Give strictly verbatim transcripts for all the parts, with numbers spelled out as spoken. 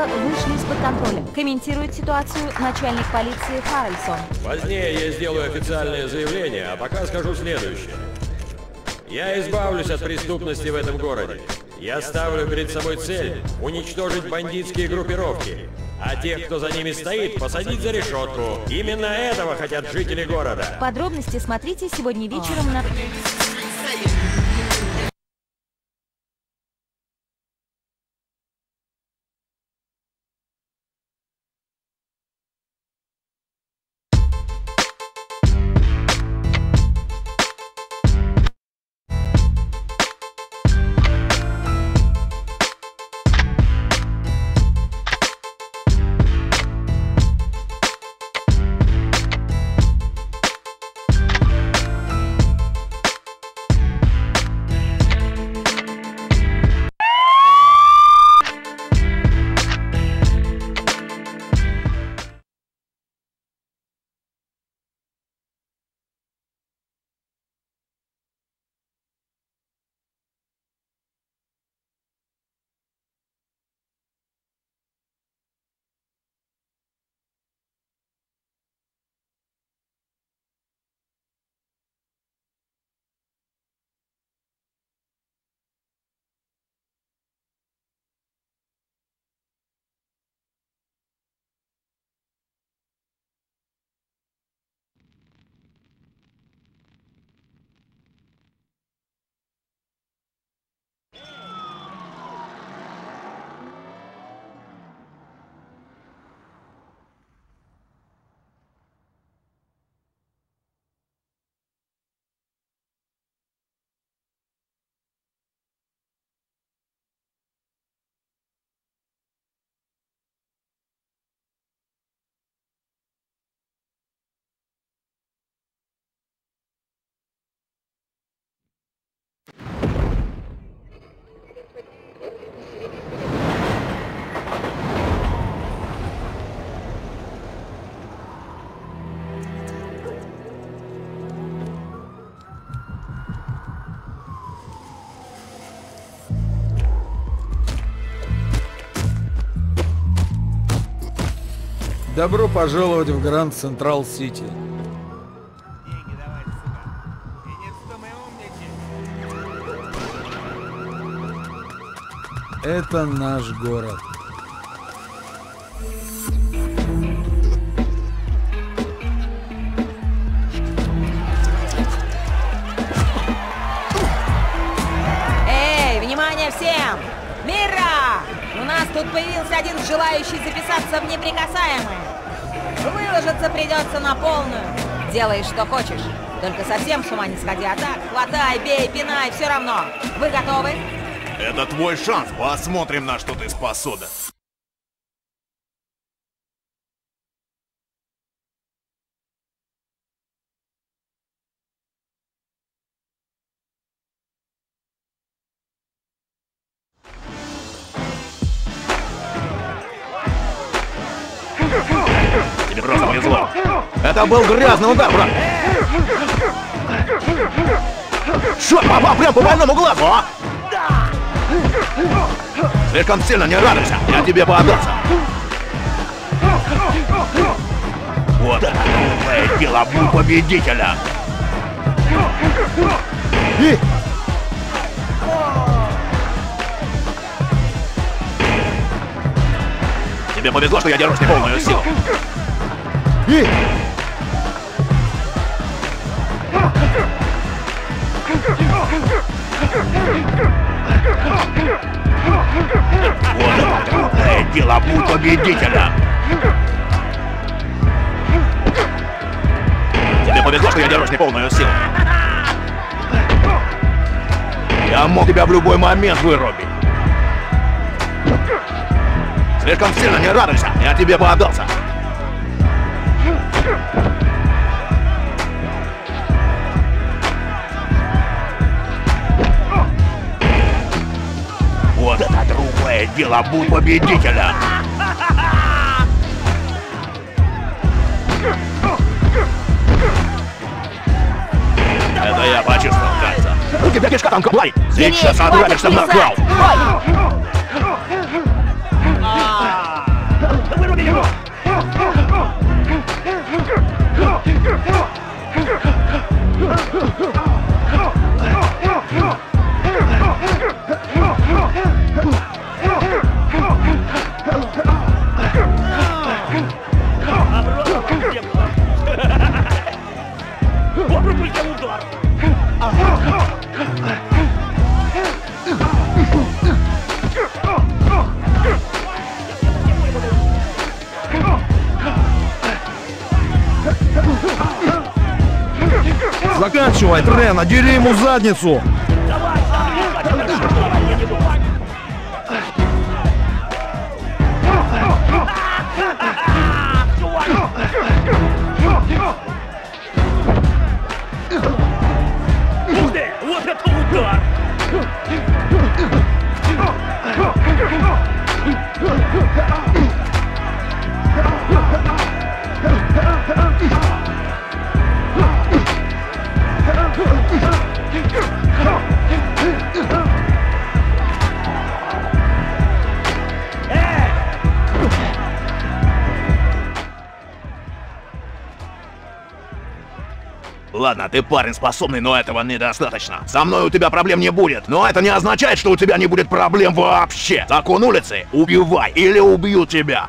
вышли из-под контроля. Комментирует ситуацию начальник полиции Харрельсон. Позднее я сделаю официальное заявление, а пока скажу следующее. Я избавлюсь от преступности в этом городе. Я ставлю перед собой цель уничтожить бандитские группировки, а тех, кто за ними стоит, посадить за решетку. Именно этого хотят жители города. Подробности смотрите сегодня вечером на... Добро пожаловать в Гранд Централ Сити. Это наш город. Эй, внимание всем! Мира! У нас тут появился один желающий записаться в неприкасаемые. Выложиться придется на полную. Делай, что хочешь. Только совсем с ума не сходи. А так, хватай, бей, пинай, все равно. Вы готовы? Это твой шанс. Посмотрим, на что ты способен. Тебе просто повезло. Это был грязный удар, брат. Шот попал прям по больному глазу, а? Слишком сильно не радуйся, я тебе поддался. Вот это новое дело победителя. И... Тебе повезло, что я держусь не полную силу. И... Вот это трудное дело путь победителя. Тебе повезло, что я держусь не полную силу. Я мог тебя в любой момент вырубить. Слишком сильно не радуйся, я тебе поддался. Вот это другое дело, будь победителя. Это я почувствовал, кажется. У тебя кишка там каплай. Сейчас отравишься в нокаут. Заканчивай, Трен, надери ему задницу! Вот это удар! Ладно, ты парень способный, но этого недостаточно. Со мной у тебя проблем не будет, но это не означает, что у тебя не будет проблем вообще. Закон улицы — убивай или убью тебя.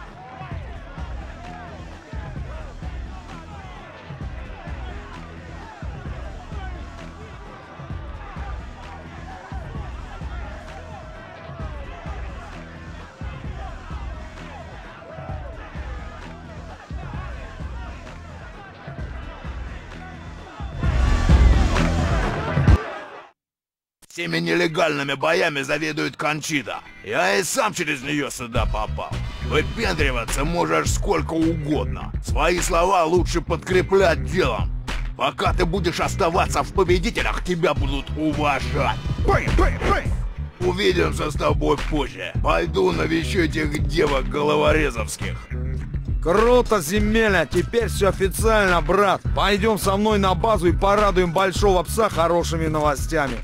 Всеми нелегальными боями заведует Кончита. Я и сам через нее сюда попал. Выпендриваться можешь сколько угодно. Свои слова лучше подкреплять делом. Пока ты будешь оставаться в победителях, тебя будут уважать. Увидимся с тобой позже. Пойду навещу этих девок головорезовских. Круто, земельно, теперь все официально, брат. Пойдем со мной на базу и порадуем большого пса хорошими новостями.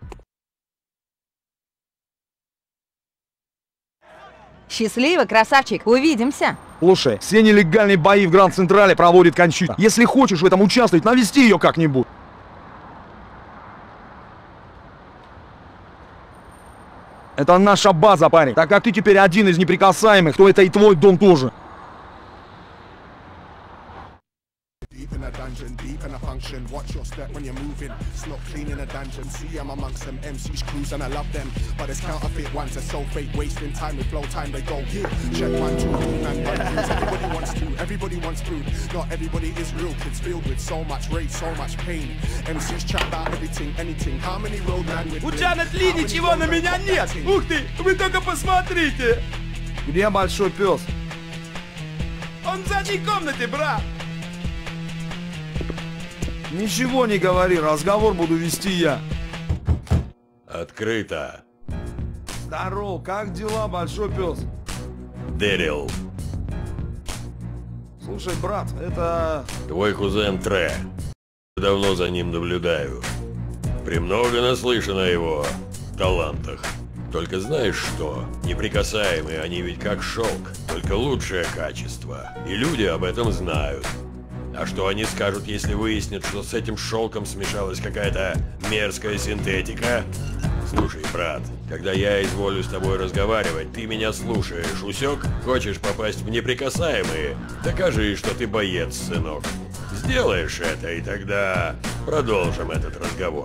Счастливо, красавчик, увидимся. Слушай, все нелегальные бои в Гранд Централе проводит Кончита. Если хочешь в этом участвовать, навести ее как-нибудь. Это наша база, парень. Так как ты теперь один из неприкасаемых, то это и твой дом тоже. Dungeon, deep in a function, watch your step when you're moving. It's not clean in a dungeon. See, I'm amongst them M Cs crews and I love them. But it's counterfeit ones, they're so fake, wasting time with flow time. They go, yeah, check one, two, three, man, one, two. Everybody wants to, everybody wants food. Not everybody is real, kids filled with so much rage, so much pain. M Cs chat about everything, anything. How many roadman with У Джанет Ли ничего на меня нет! Ух ты, вы только посмотрите! Где большой пес? Он в задней комнате, брат! Ничего не говори, разговор буду вести я. Открыто. Здорово, как дела, большой пес? Дэрил. Слушай, брат, это... Твой кузен Трэ. Давно за ним наблюдаю. Премного наслышан о его талантах. Только знаешь что? Неприкасаемые они ведь как шелк, только лучшее качество. И люди об этом знают. А что они скажут, если выяснят, что с этим шелком смешалась какая-то мерзкая синтетика? Слушай, брат, когда я изволю с тобой разговаривать, ты меня слушаешь, усек? Хочешь попасть в неприкасаемые? Докажи, что ты боец, сынок. Сделаешь это, и тогда продолжим этот разговор.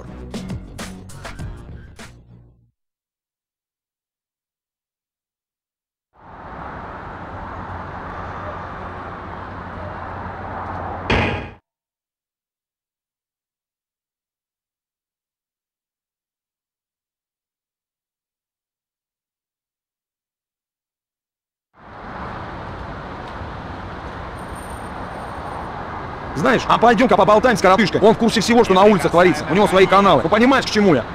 Знаешь, а пойдем-ка поболтаем с коротышкой. Он в курсе всего, что на улицах творится. У него свои каналы. Вы понимаешь, к чему я?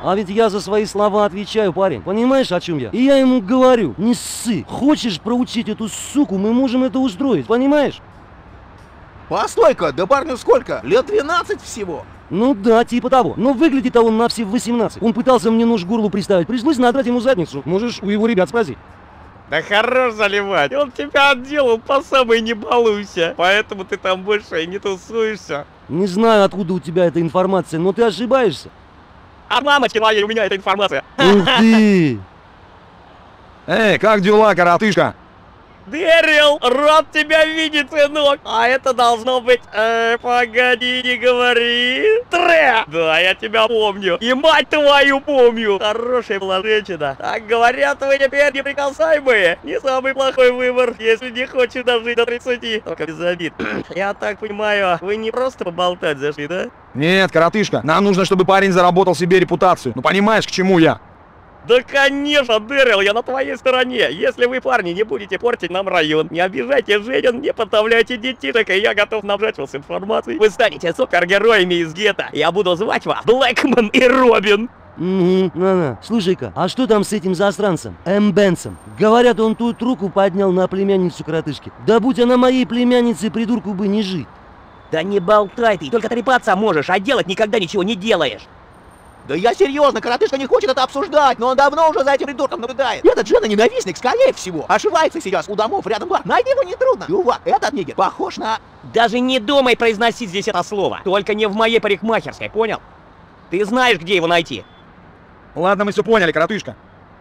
А ведь я за свои слова отвечаю, парень. Понимаешь, о чем я? И я ему говорю, не ссы. Хочешь проучить эту суку, мы можем это устроить, понимаешь? Постой-ка, да парню сколько? Лет двенадцать всего. Ну да, типа того. Но выглядит-то он на все восемнадцать. Он пытался мне нож к горлу приставить. Пришлось надрать ему задницу. Можешь у его ребят спросить. Да хорош заливать. Он тебя отделал по самой не балуйся. Поэтому ты там больше и не тусуешься. Не знаю, откуда у тебя эта информация, но ты ошибаешься. А мамочки моей у меня эта информация. Ух ты! Эй, как дела, коротышка? Дэрил, рад тебя видеть, сынок. А это должно быть... Э, погоди, не говори. Тре! Да, я тебя помню. И мать твою помню. Хорошая была женщина. Так говорят, вы теперь неприкасаемые. Не самый плохой выбор, если не хочешь дожить до тридцати. Только без обид. Я так понимаю, вы не просто поболтать зашли, да? Нет, коротышка, нам нужно, чтобы парень заработал себе репутацию. Ну понимаешь, к чему я? Да конечно, Дэрил, я на твоей стороне. Если вы, парни, не будете портить нам район, не обижайте женщин, не подставляйте детишек, и я готов набрать вас информацией. Вы станете супергероями из гетто. Я буду звать вас Блэкман и Робин. Угу, на-на. Слушай-ка, а что там с этим засранцем, Эм Бенсом? Говорят, он тут руку поднял на племянницу коротышки. Да будь она моей племянницей, придурку бы не жить. Да не болтай ты, только трепаться можешь, а делать никогда ничего не делаешь. Да я серьезно, коротышка не хочет это обсуждать, но он давно уже за этим придурком наблюдает. Этот жена-ненавистник, скорее всего, ошивается сейчас у домов рядом бар. Найти его нетрудно. Чувак, этот нигер похож на... Даже не думай произносить здесь это слово. Только не в моей парикмахерской, понял? Ты знаешь, где его найти. Ладно, мы все поняли, коротышка.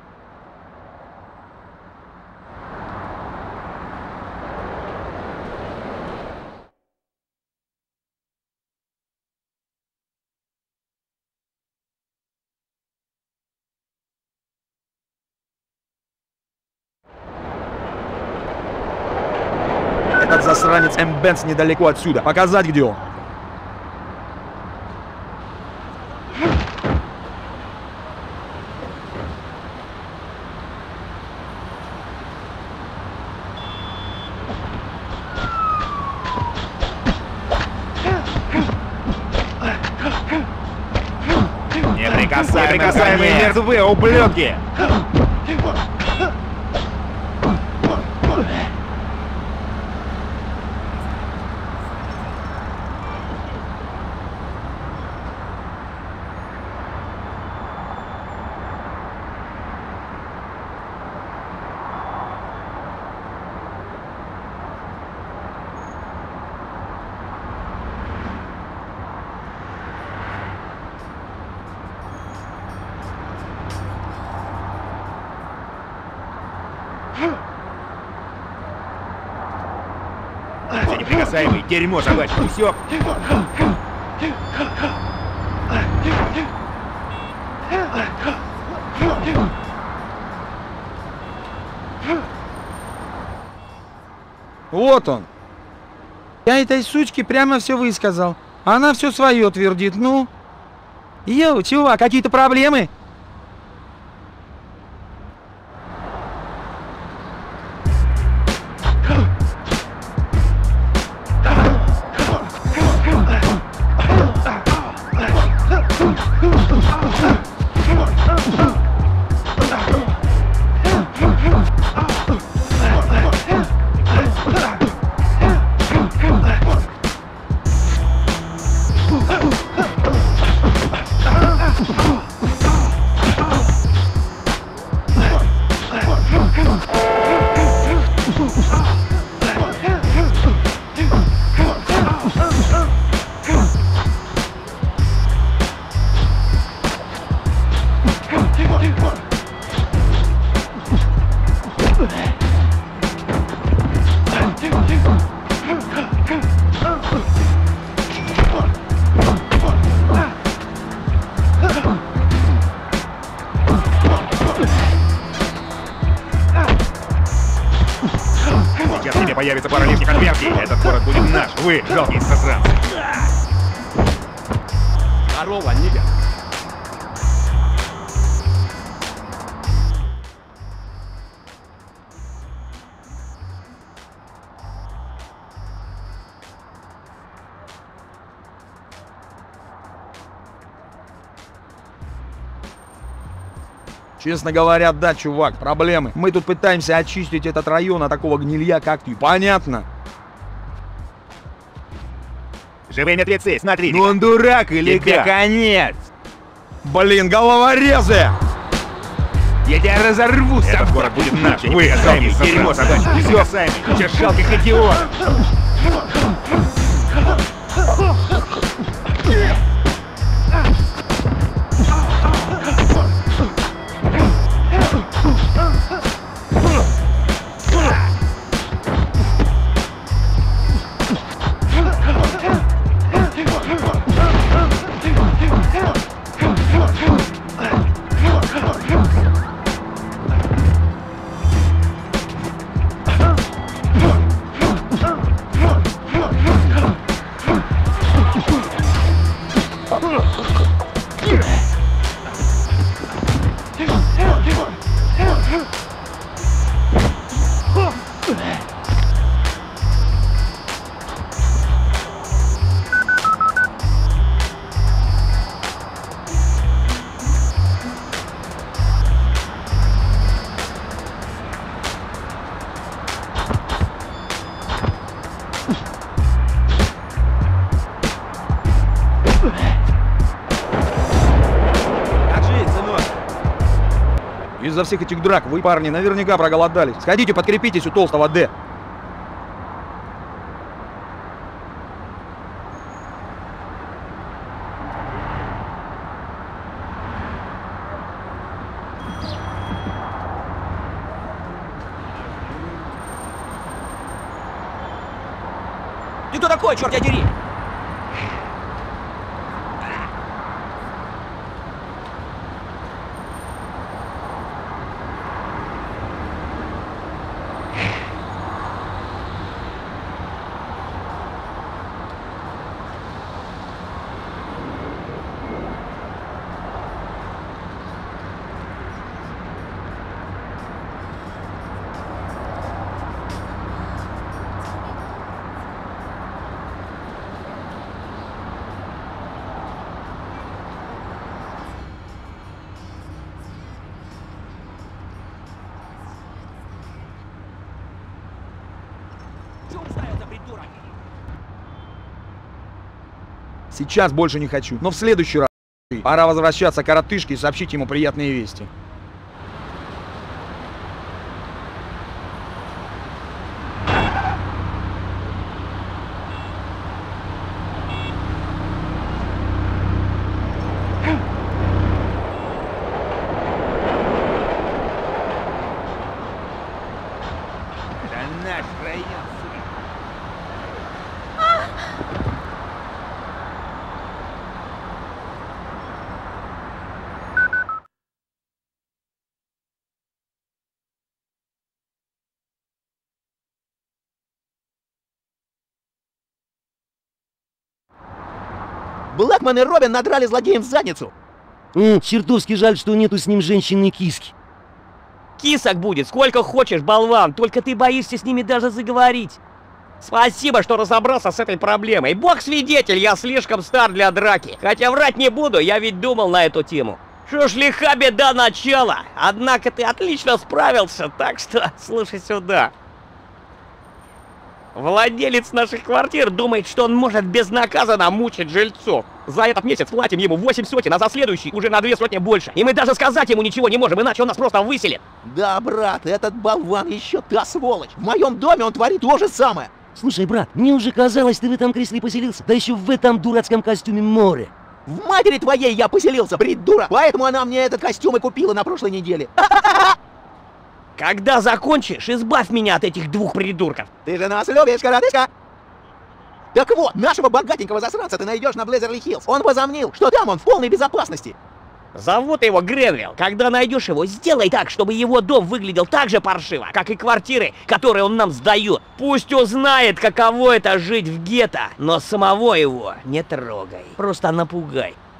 Этот засранец Эм Бенс недалеко отсюда. Показать, где он. Неприкасаемые, Неприкасаемые мертвые ублюдки! Все неприкасаемые, дерьмо собачье, усек. Вот он. Я этой сучке прямо все высказал. Она все свое твердит, ну. Йоу, чувак, какие-то проблемы? Сейчас тебе появится пара лишних конвертий. Этот город будет наш. Вы, жалкие засранцы. Здорово, нигер. Честно говоря, да, чувак, проблемы. Мы тут пытаемся очистить этот район от такого гнилья, как ты. Понятно? Живые мертвецы, смотри. Ну он дурак или как? Конец. Блин, головорезы! Я тебя разорву, этот сам город будет наш. Вы сами дерьмо собачье. Все сами. Куча жалких идиотов. Из-за всех этих драк вы, парни, наверняка проголодались. Сходите, подкрепитесь у толстого Д. Ты кто такой, черт тебя дери? Сейчас больше не хочу, но в следующий раз. Пора возвращаться к коротышке и сообщить ему приятные вести. Блэкман и Робин надрали злодеям в задницу. М, чертовски жаль, что нету с ним женщины-киски. Кисок будет сколько хочешь, болван, только ты боишься с ними даже заговорить. Спасибо, что разобрался с этой проблемой. Бог свидетель, я слишком стар для драки. Хотя врать не буду, я ведь думал на эту тему. Что ж, лиха беда начала. Однако ты отлично справился, так что слушай сюда. Владелец наших квартир думает, что он может безнаказанно мучить жильцов. За этот месяц платим ему восемь сотен, а за следующий уже на две сотни больше. И мы даже сказать ему ничего не можем, иначе он нас просто выселит. Да, брат, этот болван еще та сволочь. В моем доме он творит то же самое. Слушай, брат, мне уже казалось, ты в этом кресле поселился, да еще в этом дурацком костюме море. В матери твоей я поселился, придурок. Поэтому она мне этот костюм и купила на прошлой неделе. Когда закончишь, избавь меня от этих двух придурков. Ты же нас любишь, коротышка. Так вот, нашего богатенького засранца ты найдешь на Блейзерли-Хиллз. Он возомнил, что там он в полной безопасности. Зовут его Гренвилл. Когда найдешь его, сделай так, чтобы его дом выглядел так же паршиво, как и квартиры, которые он нам сдает. Пусть узнает, каково это жить в гетто, но самого его не трогай. Просто напугай.